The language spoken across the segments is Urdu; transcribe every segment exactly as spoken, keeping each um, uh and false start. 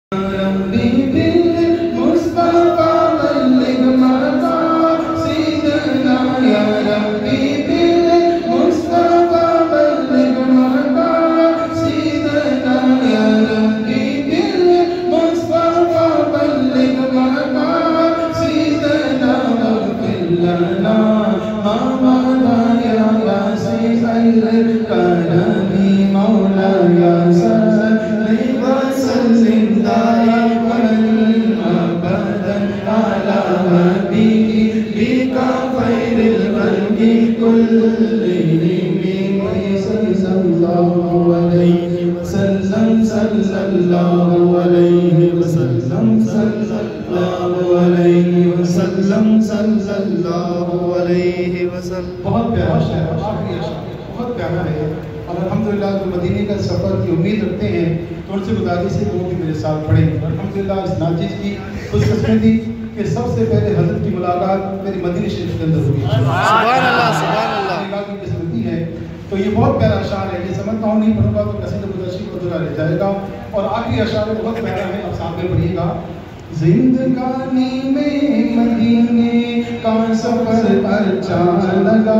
بہت پیارا شعر، آخری اشعار بہت پیارا ہے اور الحمدللہ جو مدینے کا سفر کی امید رکھتے ہیں تو ان سے گزارش سے وہ بھی میرے ساتھ پڑھیں. الحمدللہ اس ناچیز کی خوش قسمتی کہ سب سے پہلے حضرت کی ملاقات میری مدینہ شریف کے اندر ہوئی. سبحان اللہ سبحان اللہ کی قسمتی ہے. تو یہ بہت پیارا اشعار ہے. یہ سمجھتا ہوں نہیں پڑھوں گا تو قصیدہ گزشی کو ادھورا رہ جائے گا. اور آخری اشعار بہت پیارا ہے، آپ سامنے پڑھیے گا. زندگانی میں مدینے کا سفر اچھا لگا.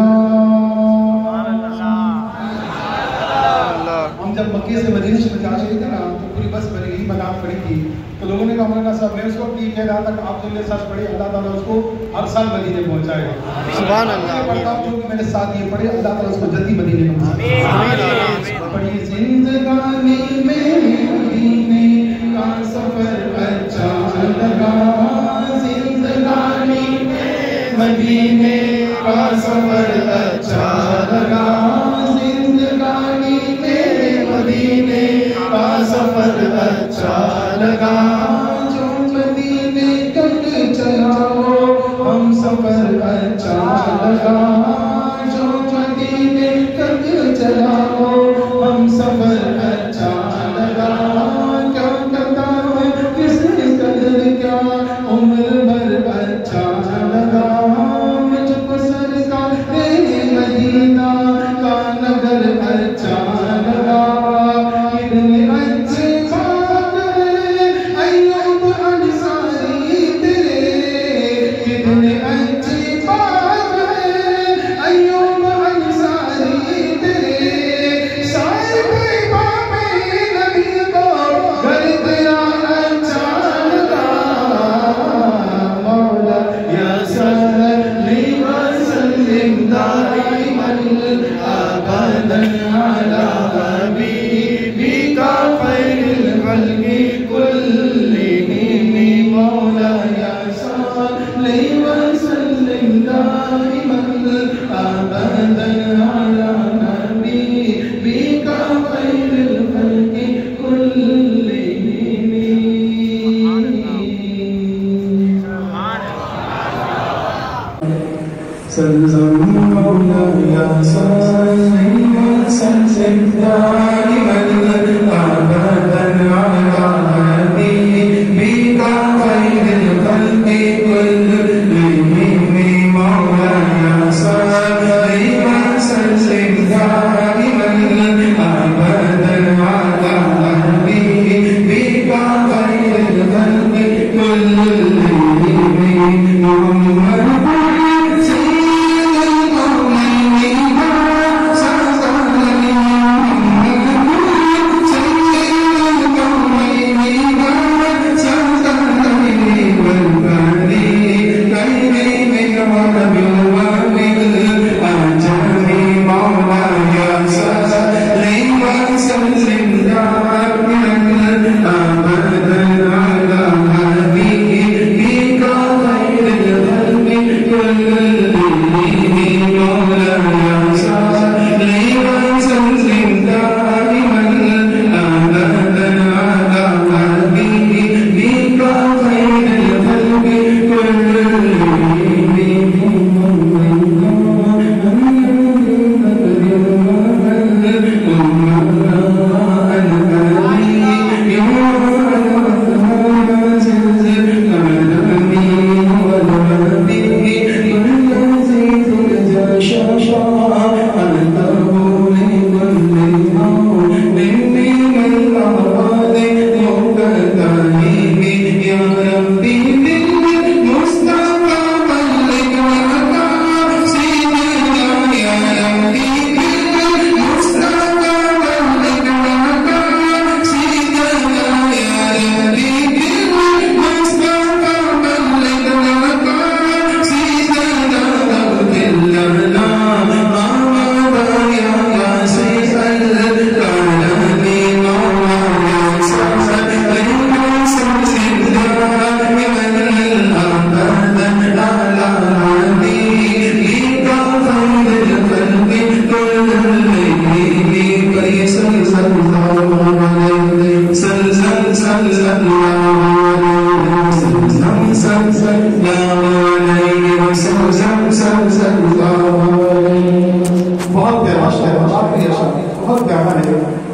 ہم جب مکے سے مدینے شریف جا رہے تھے نا تو پوری بس بھری یہی مقام پڑی تھی. تو لوگوں نے کہا مولانا صاحب میں اس کو بھی کہہ رہا تھا کہ آپ جو میرے ساتھ پڑھے اللہ تعالیٰ اس کو ہر سال مدینے پہنچائے گا. سبحان اللہ. پڑھتا ہوں جو کہ میرے ساتھ یہ پڑھے اللہ تعالیٰ اس کو جلدی مدینے پہنچائے. پڑھیے زندگانی میں مدینے کا سفر اچھا لگا. زندگانی میں مدینے کا سفر اچھا لگا. زندگانی میں مدینے کا سفر اچھا لگا. جو مدینے تک چلا ہو ہم سفر اچھا لگا. جو مدینے تک چلا ہو ہم سفر اچھا لگا. کیا کرتا ہے کس قدر کیا عمر بھر اچھا لگا. مجھ کو سرکار مدینہ کا نگر اچھا لگا. کتنے اچھے بات ہے ایوب انصاری تیرے. کتنے اچھی بات ہے ایوب انصاری تیرے. صاحب باب نبی کو گھر تیرا اچھا لگا. مولا یا صلی وسلم دائما ابدا علی حبیبک خیر الخلق کلہم. مولا یا صلی وسلم دائما ابدا علی حبیبک خیر الخلق کلہم. سلم مولا یا صلی وسلم دائما ابدا علی حبیبک خیر الخلق کلہم. مولا یا صلی وسلم دائما ابدا علی حبیبک خیر الخلق کلہم.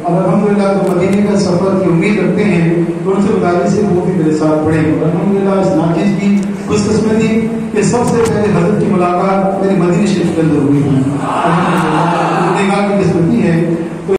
اور الحمدللہ جو مدینے کا سفر کی امید رکھتے ہیں تو ان سے گزارش سے وہ بھی میرے ساتھ پڑھیں. اور الحمدللہ اس ناچیز کی خوش قسمتی کہ سب سے پہلے حضرت کی ملاقات میری مدینہ شریف کے اندر ہوئی ہے. الحمدللہ کی قسمت